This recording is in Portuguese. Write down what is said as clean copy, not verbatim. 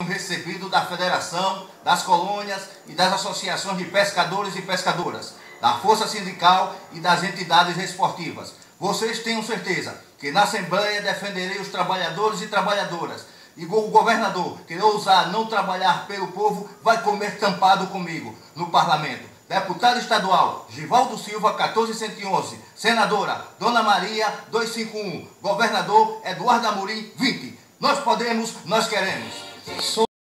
recebido da Federação, das colônias e das associações de pescadores e pescadoras, da Força Sindical e das entidades esportivas. Vocês tenham certeza que na Assembleia defenderei os trabalhadores e trabalhadoras. E o governador que ousar não trabalhar pelo povo vai comer tampado comigo no parlamento. Deputado estadual, Givaldo Silva, 14111. Senadora, Dona Maria, 251. Governador, Eduardo Amorim, 20. Nós podemos, nós queremos.